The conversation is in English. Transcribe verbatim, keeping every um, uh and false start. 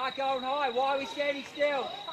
Start going high. Why are we standing still?